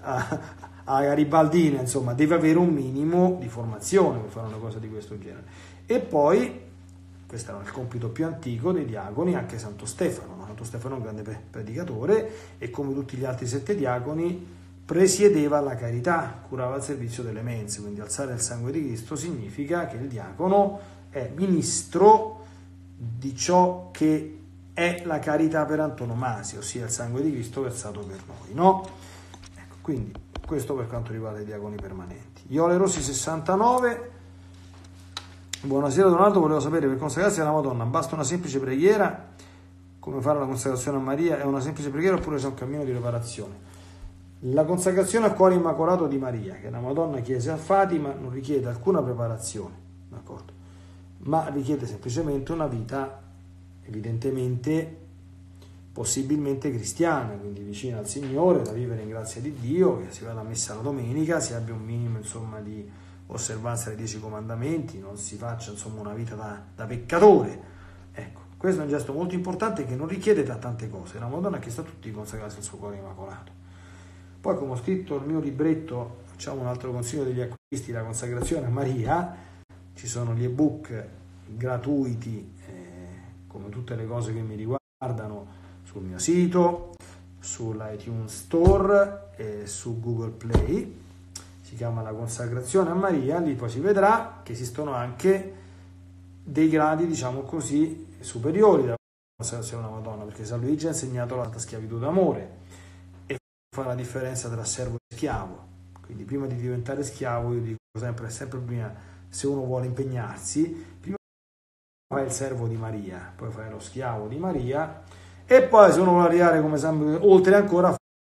a garibaldina, insomma, deve avere un minimo di formazione per fare una cosa di questo genere. E poi, questo era il compito più antico dei diaconi, anche Santo Stefano è un grande predicatore, e come tutti gli altri 7 diaconi presiedeva la carità, curava il servizio delle mense. Quindi alzare il sangue di Cristo significa che il diacono è ministro di ciò che è la carità per antonomasia, ossia il sangue di Cristo versato per noi, no? Ecco, quindi questo per quanto riguarda i diaconi permanenti. Iole Rossi 69: buonasera Donaldo, volevo sapere, per consacrarsi alla Madonna basta una semplice preghiera, come fare la consacrazione a Maria? È una semplice preghiera oppure c'è un cammino di preparazione? La consacrazione al cuore immacolato di Maria, che la Madonna chiese a Fatima, non richiede alcuna preparazione, d'accordo? Ma richiede semplicemente una vita evidentemente, possibilmente cristiana, quindi vicina al Signore, da vivere in grazia di Dio, che si vada a messa la domenica, si abbia un minimo, insomma, di osservanza dei 10 comandamenti, non si faccia, insomma, una vita da peccatore. Ecco, questo è un gesto molto importante che non richiede da tante cose. La Madonna ha chiesto a tutti di consacrarsi al suo cuore immacolato. Poi, come ho scritto nel mio libretto, facciamo un altro consiglio degli acquisti, la consacrazione a Maria. Ci sono gli ebook gratuiti, come tutte le cose che mi riguardano, sul mio sito, sull'iTunes Store e su Google Play. Si chiama La consacrazione a Maria. Lì poi si vedrà che esistono anche dei gradi, diciamo così, superiori della consacrazione alla Madonna, perché San Luigi ha insegnato la schiavitù d'amore e fa la differenza tra servo e schiavo. Quindi prima di diventare schiavo, io dico sempre prima, se uno vuole impegnarsi, prima fai il servo di Maria, poi fai lo schiavo di Maria, e poi se uno vuole arrivare come oltre ancora,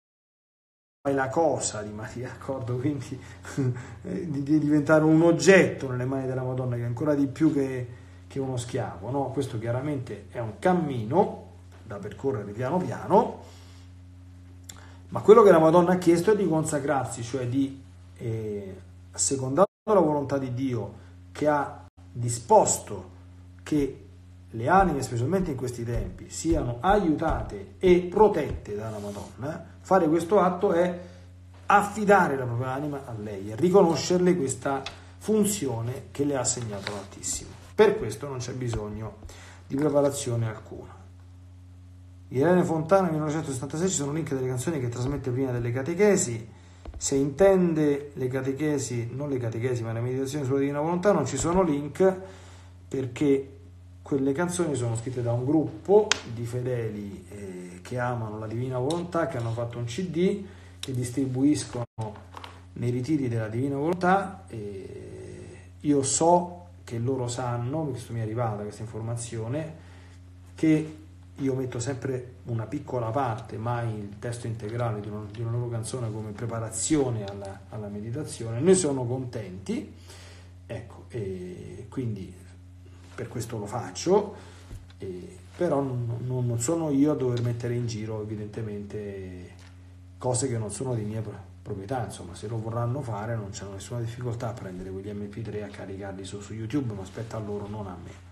fai la cosa di Maria, d'accordo? Quindi di diventare un oggetto nelle mani della Madonna, che è ancora di più che uno schiavo, no? Questo chiaramente è un cammino da percorrere piano piano, ma quello che la Madonna ha chiesto è di consacrarsi, cioè di, assecondando la volontà di Dio, che ha disposto che le anime, specialmente in questi tempi, siano aiutate e protette dalla Madonna. Fare questo atto è affidare la propria anima a lei e riconoscerle questa funzione che le ha assegnato l'Altissimo. Per questo non c'è bisogno di preparazione alcuna. Irene Fontana 1976: ci sono link delle canzoni che trasmette prima delle catechesi. Se intende le catechesi, non le catechesi ma le meditazioni sulla Divina Volontà, non ci sono link, perché quelle canzoni sono scritte da un gruppo di fedeli che amano la Divina Volontà, che hanno fatto un CD che distribuiscono nei ritiri della Divina Volontà. Io so che loro sanno, questo mi è arrivata questa informazione, che io metto sempre una piccola parte, mai il testo integrale di una loro canzone, come preparazione alla meditazione. Noi sono contenti, ecco, e quindi per questo lo faccio, però non sono io a dover mettere in giro evidentemente cose che non sono di mia proprietà. Insomma, se lo vorranno fare non c'è nessuna difficoltà a prendere quegli MP3 e a caricarli su YouTube, ma aspetta a loro, non a me.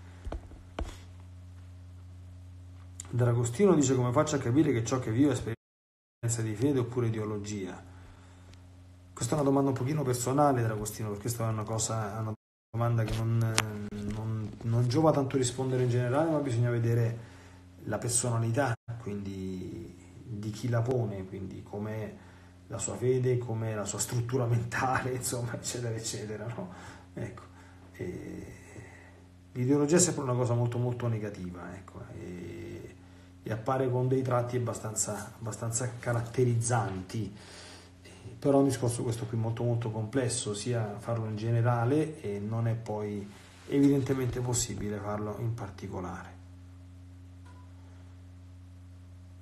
D'Agostino dice: come faccio a capire che ciò che vivo è esperienza di fede oppure ideologia? Questa è una domanda un pochino personale, D'Agostino, perché questa è una domanda che non giova tanto rispondere in generale, ma bisogna vedere la personalità, quindi di chi la pone, quindi com'è la sua fede, com'è la sua struttura mentale, insomma, eccetera eccetera, no? Ecco, l'ideologia è sempre una cosa molto molto negativa, ecco, e appare con dei tratti abbastanza caratterizzanti. Però è un discorso questo qui molto molto complesso, sia farlo in generale, e non è poi evidentemente possibile farlo in particolare.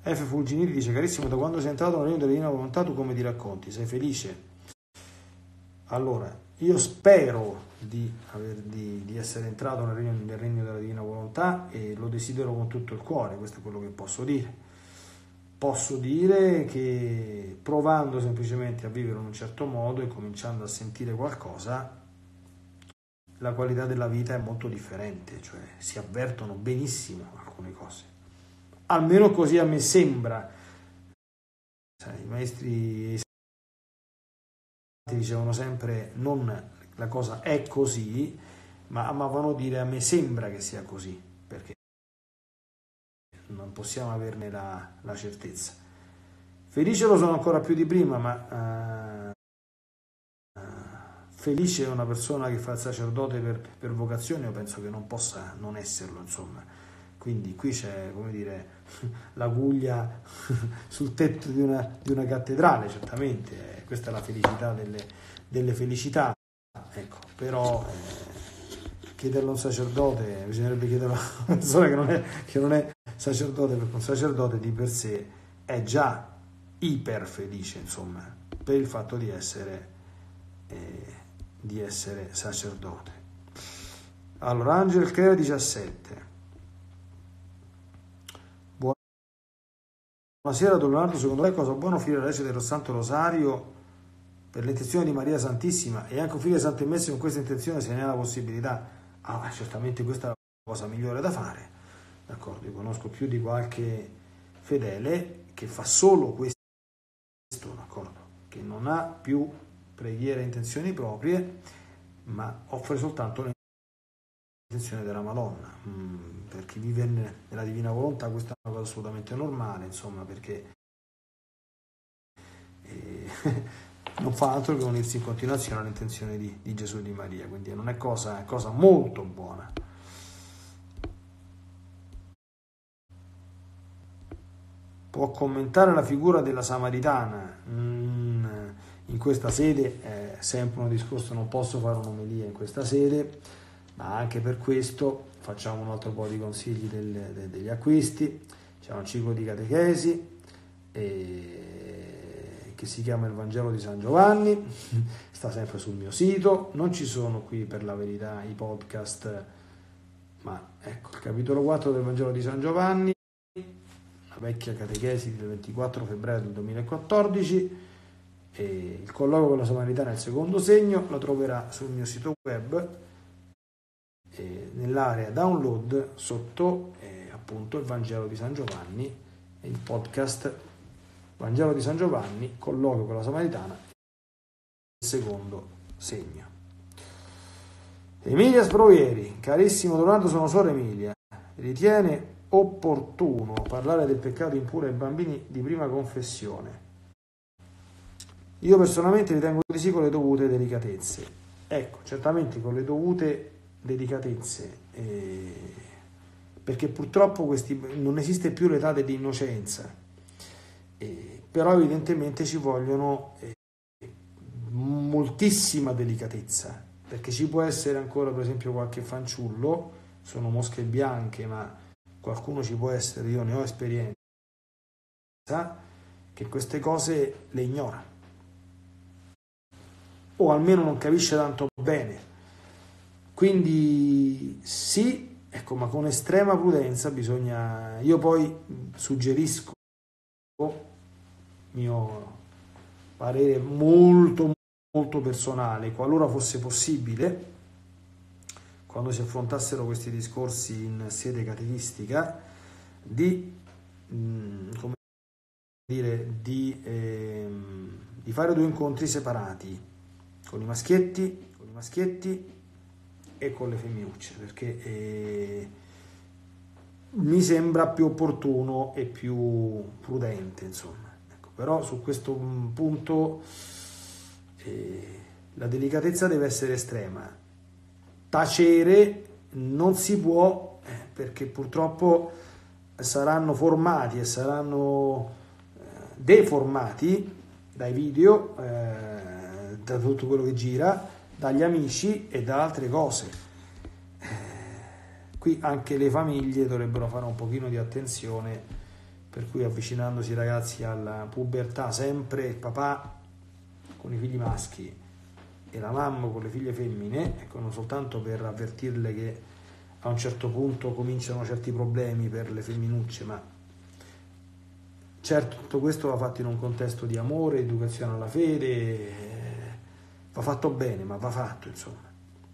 F. Fulginiti dice: carissimo, da quando sei entrato nel regno della divina volontà, tu come ti racconti? Sei felice? Allora, io spero di essere entrato nel regno della divina volontà e lo desidero con tutto il cuore. Questo è quello che posso dire. Posso dire che provando semplicemente a vivere in un certo modo e cominciando a sentire qualcosa, la qualità della vita è molto differente, cioè si avvertono benissimo alcune cose. Almeno così a me sembra. I maestri dicevano sempre non la cosa è così, ma amavano dire a me sembra che sia così, perché non possiamo averne la certezza. Felice lo sono ancora più di prima, ma felice è una persona che fa il sacerdote per vocazione, io penso che non possa non esserlo, insomma. Quindi qui c'è, come dire, la guglia sul tetto di una cattedrale, certamente, questa è la felicità delle felicità, ecco, però chiederlo a un sacerdote, bisognerebbe chiederlo a una persona che non è sacerdote, perché un sacerdote di per sé è già iper felice, insomma, per il fatto di essere sacerdote. Allora, Angel Crea 17. Buonasera Don Leonardo, secondo lei cosa buono offrire la legge dello Santo Rosario per l'intenzione di Maria Santissima e anche offrire Sante Messe con questa intenzione se ne ha la possibilità? Certamente questa è la cosa migliore da fare, d'accordo? Io conosco più di qualche fedele che fa solo questo, d'accordo? Che non ha più preghiere e intenzioni proprie, ma offre soltanto l'intenzione della Madonna. Per chi vive nella divina volontà questa è una cosa assolutamente normale, insomma, perché non fa altro che unirsi in continuazione all'intenzione di Gesù e di Maria, quindi non è cosa molto buona. Può commentare la figura della Samaritana? In questa sede è sempre un discorso, non posso fare un'omelia in questa sede, ma anche per questo facciamo un altro po' di consigli degli acquisti. C'è un ciclo di catechesi che si chiama Il Vangelo di San Giovanni, sta sempre sul mio sito, non ci sono qui per la verità i podcast, ma ecco il capitolo 4 del Vangelo di San Giovanni, la vecchia catechesi del 24 febbraio del 2014, e il colloquio con la Samaritana, il secondo segno, lo troverà sul mio sito web nell'area download sotto appunto il Vangelo di San Giovanni e il podcast Vangelo di San Giovanni, colloquio con la Samaritana, il secondo segno. Emilia Sprovieri: carissimo Leonardo, sono suora Emilia, ritiene opportuno parlare del peccato impuro ai bambini di prima confessione? Io personalmente ritengo di sì, con le dovute delicatezze. Ecco, certamente con le dovute delicatezze, perché purtroppo non esiste più l'età dell'innocenza, però evidentemente ci vogliono moltissima delicatezza, perché ci può essere ancora per esempio qualche fanciullo, sono mosche bianche, ma qualcuno ci può essere, io ne ho esperienza, che queste cose le ignora o almeno non capisce tanto bene. Quindi sì, ecco, ma con estrema prudenza bisogna. Io poi suggerisco, mio parere molto molto personale, qualora fosse possibile, quando si affrontassero questi discorsi in sede catechistica, di fare 2 incontri separati, con i maschietti e con le femminucce, perché mi sembra più opportuno e più prudente, insomma. Ecco, però su questo punto la delicatezza deve essere estrema. Tacere non si può, perché purtroppo saranno formati e saranno deformati dai video, da tutto quello che gira, dagli amici e da altre cose. Qui anche le famiglie dovrebbero fare un pochino di attenzione per cui avvicinandosi i ragazzi alla pubertà sempre il papà con i figli maschi e la mamma con le figlie femmine, ecco, non soltanto per avvertirle che a un certo punto cominciano certi problemi per le femminucce, ma certo tutto questo va fatto in un contesto di amore, educazione alla fede, va fatto bene, ma va fatto, insomma.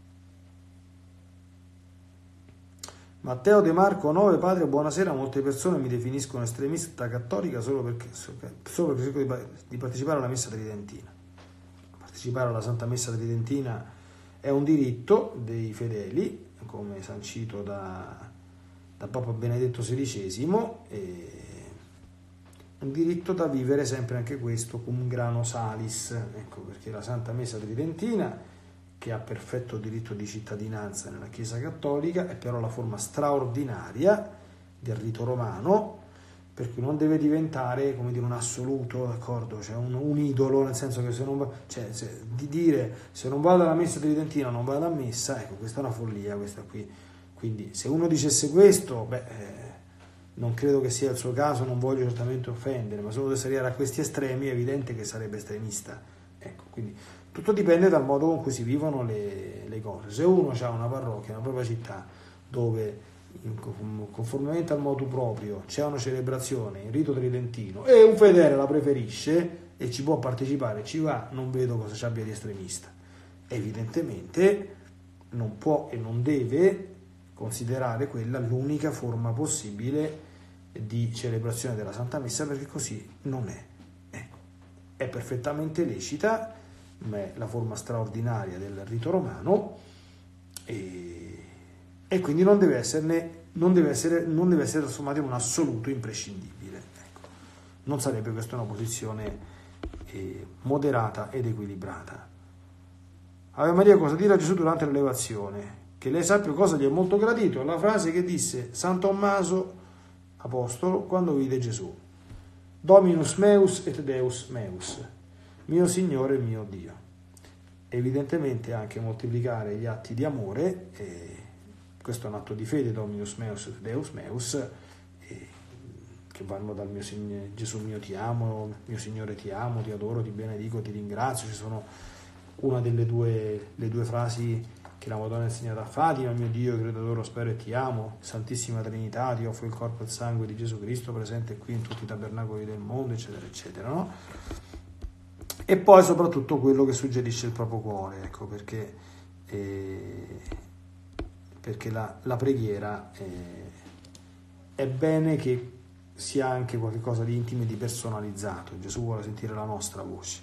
Matteo De Marco 9, padre, buonasera. Molte persone mi definiscono estremista cattolica solo perché cerco di partecipare alla messa tridentina. Partecipare alla Santa Messa Tridentina è un diritto dei fedeli, come sancito da Papa Benedetto XVI, e un diritto da vivere sempre anche questo cum grano salis, ecco, perché la Santa Messa Tridentina, che ha perfetto diritto di cittadinanza nella Chiesa Cattolica, è però la forma straordinaria del rito romano, per cui non deve diventare, come dire, un assoluto, d'accordo? Cioè un idolo, nel senso che se non vado alla messa tridentina non vado a messa, ecco, questa è una follia, questa qui. Quindi se uno dicesse questo, non credo che sia il suo caso, non voglio certamente offendere, ma se uno dovesse arrivare a questi estremi è evidente che sarebbe estremista. Ecco, quindi tutto dipende dal modo con cui si vivono le cose. Se uno ha una parrocchia, una propria città, dove conformemente al motu proprio c'è una celebrazione in rito tridentino e un fedele la preferisce e ci può partecipare, ci va, non vedo cosa ci abbia di estremista. Evidentemente non può e non deve considerare quella l'unica forma possibile di celebrazione della Santa Messa, perché così non è. Ecco, è perfettamente lecita, ma è la forma straordinaria del rito romano e quindi non deve essere trasformato in un assoluto imprescindibile. Ecco. Non sarebbe questa una posizione moderata ed equilibrata. Ave Maria, cosa dire a Gesù durante l'elevazione? Che lei sappia cosa gli è molto gradito, la frase che disse San Tommaso apostolo quando vide Gesù: Dominus meus et Deus meus, mio Signore e mio Dio. Evidentemente anche moltiplicare gli atti di amore, questo è un atto di fede, Dominus meus et Deus meus, che vanno dal mio Signore, Gesù mio ti amo, mio Signore ti amo, ti adoro, ti benedico, ti ringrazio. Ci sono una delle le due frasi che la Madonna ha insegnato a Fatima: mio Dio, credo, adoro, spero e ti amo. Santissima Trinità, ti offro il corpo e il sangue di Gesù Cristo, presente qui in tutti i tabernacoli del mondo, eccetera, eccetera, no? E poi soprattutto quello che suggerisce il proprio cuore, ecco, perché la preghiera è bene che sia anche qualcosa di intimo e di personalizzato. Gesù vuole sentire la nostra voce.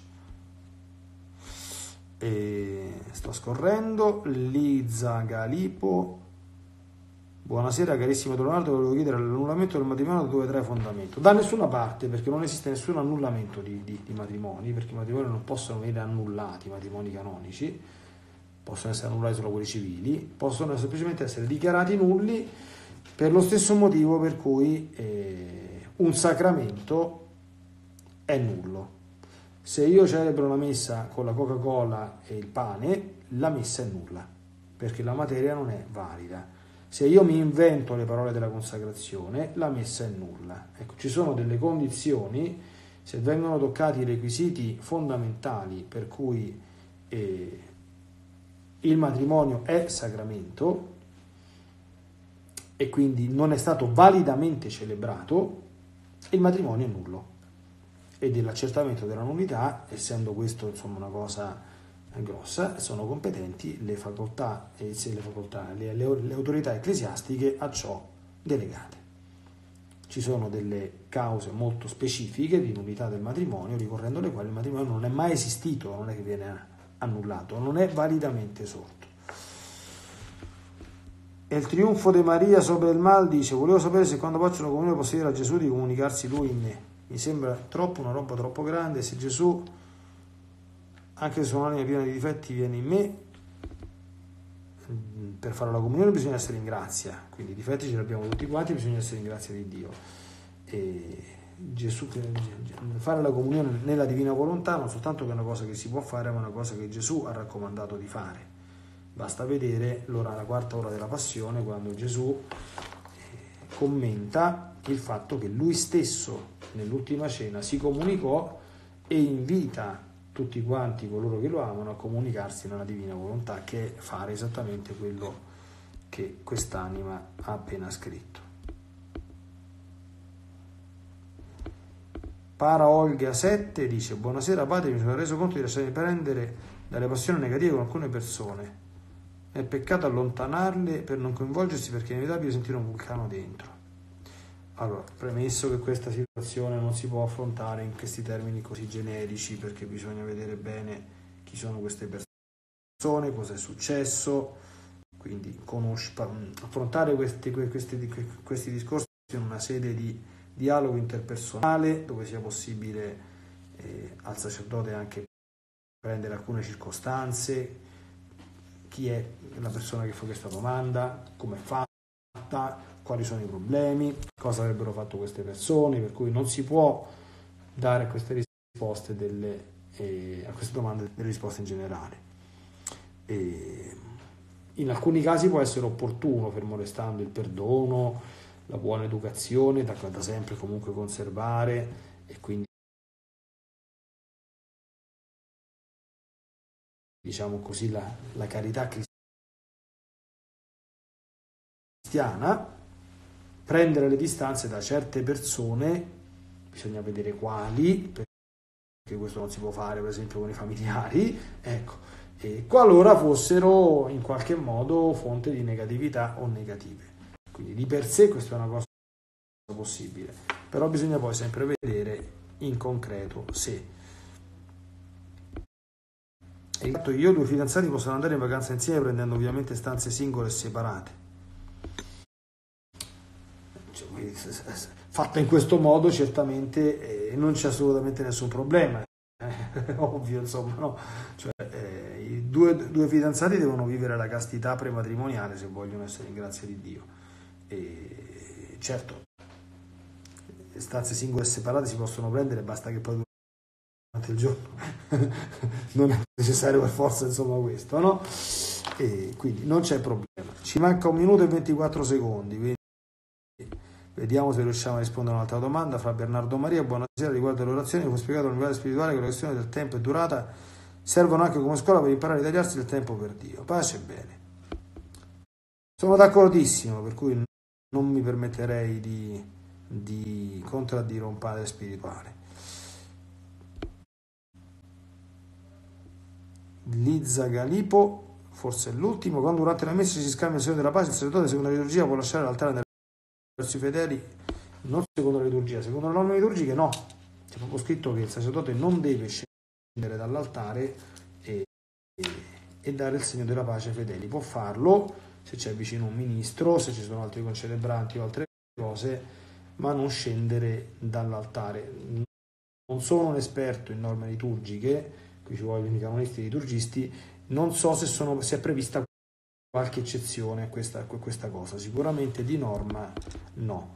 E sto scorrendo. Liza Galipo, buonasera carissimo Leonardo, volevo chiedere l'annullamento del matrimonio da dove trae fondamento? Da nessuna parte, perché non esiste nessun annullamento di matrimoni, perché i matrimoni non possono venire annullati, i matrimoni canonici possono essere annullati solo quelli civili, possono semplicemente essere dichiarati nulli per lo stesso motivo per cui un sacramento è nullo. Se io celebro la messa con la Coca-Cola e il pane, la messa è nulla, perché la materia non è valida. Se io mi invento le parole della consacrazione, la messa è nulla. Ecco, ci sono delle condizioni, se vengono toccati i requisiti fondamentali per cui il matrimonio è sacramento e quindi non è stato validamente celebrato, il matrimonio è nullo. E dell'accertamento della nullità, essendo questo insomma una cosa grossa, sono competenti le autorità ecclesiastiche a ciò delegate. Ci sono delle cause molto specifiche di nullità del matrimonio, ricorrendo alle quali il matrimonio non è mai esistito, non è che viene annullato, non è validamente sorto. E il trionfo di Maria sopra il mal dice: volevo sapere se quando faccio la comunione posso dire a Gesù di comunicarsi lui in me. Mi sembra una roba troppo grande. Se Gesù, anche se sono un'anima piena di difetti, viene in me, per fare la comunione bisogna essere in grazia, quindi i difetti ce li abbiamo tutti quanti, bisogna essere in grazia di Dio. E Gesù, fare la comunione nella divina volontà non soltanto che è una cosa che si può fare, ma è una cosa che Gesù ha raccomandato di fare. Basta vedere la quarta ora della Passione, quando Gesù commenta il fatto che lui stesso nell'ultima cena si comunicò e invita tutti quanti coloro che lo amano a comunicarsi nella divina volontà, che è fare esattamente quello che quest'anima ha appena scritto. Para Olga 7 dice: buonasera padre, mi sono reso conto di lasciarmi prendere dalle passioni negative con alcune persone. È peccato allontanarle per non coinvolgersi, perché è inevitabile sentire un vulcano dentro. Allora, premesso che questa situazione non si può affrontare in questi termini così generici, perché bisogna vedere bene chi sono queste persone, cosa è successo, quindi affrontare questi discorsi in una sede di dialogo interpersonale dove sia possibile al sacerdote anche prendere alcune circostanze, chi è la persona che fa questa domanda, come è fatta, quali sono i problemi, cosa avrebbero fatto queste persone, per cui non si può dare a queste risposte a queste domande delle risposte in generale. In alcuni casi può essere opportuno, fermo restando il perdono, la buona educazione da sempre comunque conservare, e quindi diciamo così la carità cristiana, prendere le distanze da certe persone, bisogna vedere quali, perché questo non si può fare per esempio con i familiari, ecco, e qualora fossero in qualche modo fonte di negatività o negative. Quindi di per sé questa è una cosa possibile, però bisogna poi sempre vedere in concreto se. E io e 2 fidanzati possono andare in vacanza insieme prendendo ovviamente stanze singole e separate. Fatta in questo modo certamente non c'è assolutamente nessun problema, ovvio, insomma, no? Cioè, i due fidanzati devono vivere la castità prematrimoniale se vogliono essere in grazia di Dio. E certo, stanze singole e separate si possono prendere, basta che poi durante il giorno non è necessario per forza, insomma, questo, no? E quindi non c'è problema. Ci manca 1 minuto e 24 secondi, quindi vediamo se riusciamo a rispondere a un'altra domanda. Fra Bernardo Maria: buonasera, riguardo alle orazioni, fu spiegato nel livello spirituale che le questioni del tempo e durata servono anche come scuola per imparare a ritagliarsi del tempo per Dio. Pace e bene. Sono d'accordissimo, per cui non mi permetterei di contraddire un padre spirituale. Lizza Galipo, forse è l'ultimo: quando durante la messa si scambia il segno della pace, il sacerdote secondo la liturgia può lasciare l'altare verso i fedeli, non secondo la liturgia, secondo le norme liturgiche no, c'è proprio scritto che il sacerdote non deve scendere dall'altare e dare il segno della pace ai fedeli. Può farlo se c'è vicino un ministro, se ci sono altri concelebranti o altre cose, ma non scendere dall'altare. Non sono un esperto in norme liturgiche, qui ci vogliono i canonisti e i liturgisti, non so se è prevista qualche eccezione a questa cosa, sicuramente di norma no.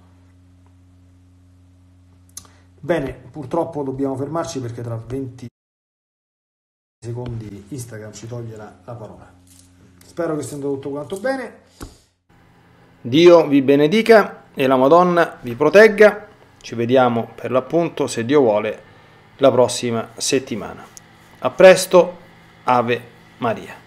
Bene, purtroppo dobbiamo fermarci perché tra 20 secondi Instagram ci toglie la parola. Spero che sia andato tutto quanto bene. Dio vi benedica e la Madonna vi protegga. Ci vediamo per l'appunto, se Dio vuole, la prossima settimana. A presto, Ave Maria.